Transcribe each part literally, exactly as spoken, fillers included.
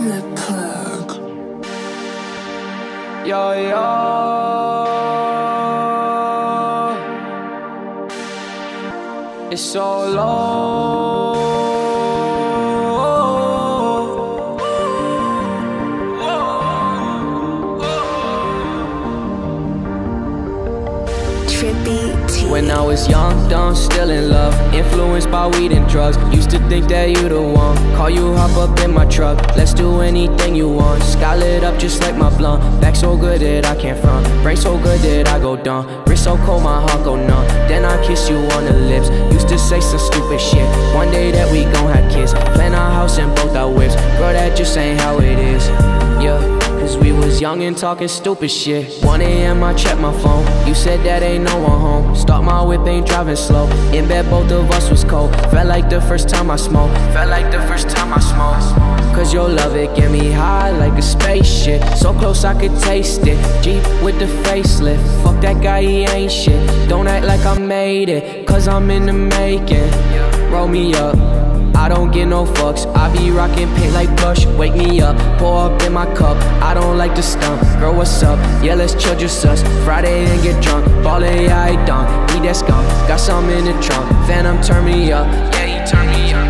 the plug. Yo, yo. It's so low. When I was young, dumb, still in love, influenced by weed and drugs. Used to think that you the one. Call you, hop up in my truck. Let's do anything you want. Sky lit up just like my blunt. Back so good that I can't front. Brain so good that I go dumb. Wrist so cold, my heart go numb. Then I kiss you on the lips. Used to say some stupid shit. One day that we gon' have kids. Plan our house and both our whips. Girl, that just ain't how it is. Yeah. Cause we was young and talking stupid shit. one A M I check my phone. You said that ain't no one home. Start my whip, ain't driving slow. In bed, both of us was cold. Felt like the first time I smoked. Felt like the first time I smoked. Cause your love, it get me high like a spaceship. So close I could taste it. Jeep with the facelift. Fuck that guy, he ain't shit. Don't act like I made it, cause I'm in the making. Roll me up, I don't get no fucks. I be rockin' pink like Bush. Wake me up, pour up in my cup. I don't like to stump. Girl, what's up? Yeah, let's chill just us. Friday and get drunk. Ballin', yeah, I done. Need that skunk. Got some in the trunk. Phantom turn me up. Yeah, he turn me up.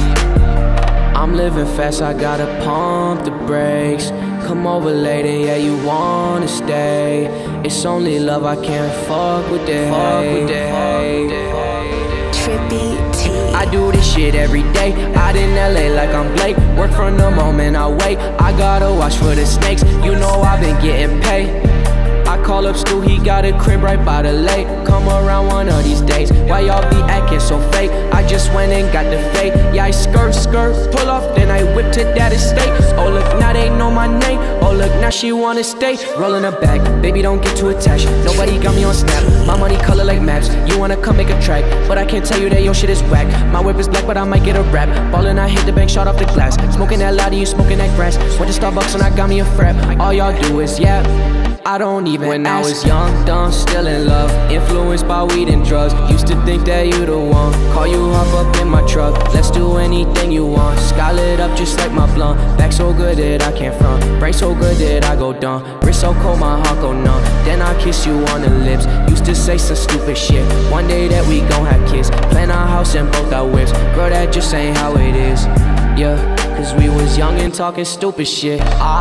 I'm living fast, I gotta pump the brakes. Come over later, yeah, you wanna stay. It's only love, I can't fuck with the hate. Trippy T. I do this shit every day. Out in L A like I'm Blake. Work from the moment I wake. I gotta watch for the snakes. You know I've been getting paid. I call up Stu, he got a crib right by the lake. Come around one of these days. Why y'all be acting so fake? I just went and got the fake. Yeah, I skirt, skirt, pull off, then I whip to that estate. Oh look, now they know my name. Oh look, now she wanna stay. Rolling her back, baby don't get too attached. Nobody got me on Snap, my money color like maps. You wanna come make a track, but I can't tell you that your shit is whack. My whip is black, but I might get a rap. Ballin', I hit the bank, shot off the glass. Smoking that loud, you smoking that grass. Went to Starbucks and I got me a frap. All y'all do is yap. I don't even When ask. I was young, dumb, still in love, influenced by weed and drugs. Used to think that you the one. Call you, hop up in my truck. Let's do anything you want. Sky lit up just like my blunt. Back so good that I can't front. Brain so good that I go dumb. Wrist so cold, my heart go numb. Then I kiss you on the lips. Used to say some stupid shit. One day that we gon' have kids. Plan our house and both our whips. Girl, that just ain't how it is. Yeah, cause we was young and talking stupid shit.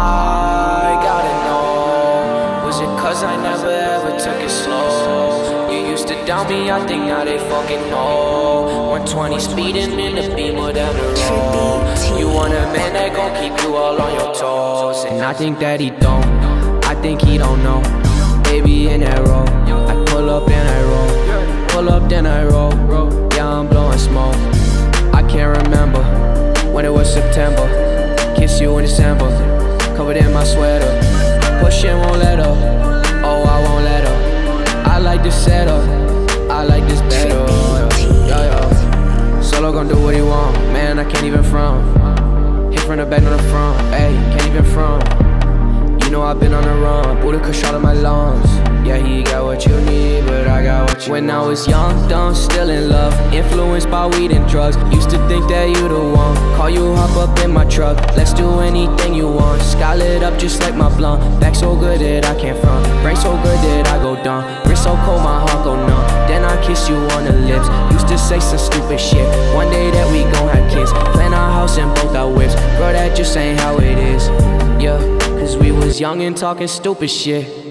I gotta know, was it cause I never ever took it slow? You used to doubt me, I think now they fucking know. one twenty speeding in the Beamer down the road. You want a man that gon' keep you all on your toes. And I think that he don't, I think he don't know. Baby in that road, I pull up and I roll. Pull up then I roll, yeah I'm blowing smoke. I can't remember when it was September. Kiss you in December, covered in my sweater. Pushin' won't let up, oh I won't let up. I like this setup, I like this better. Yo yo, Solo gon' do what he want, man I can't even front. Hit from the back on the front, ayy, can't even front. You know I've been on the run, Buddha kush out of my lungs. Yeah, he got what you need, but I got what you When want. I was young, dumb, still in love, influenced by weed and drugs. Used to think that you the one. Call you, hop up in my truck. Let's do anything you want. Sky lit up just like my blunt. Back so good that I can't front. Brain so good that I go dumb. Wrist so cold, my heart go numb. Then I kiss you on the lips. Used to say some stupid shit. One day that we gon' have kids. Plan our house and both our whips. Girl, that just ain't how it is. Yeah, cause we was young and talking stupid shit.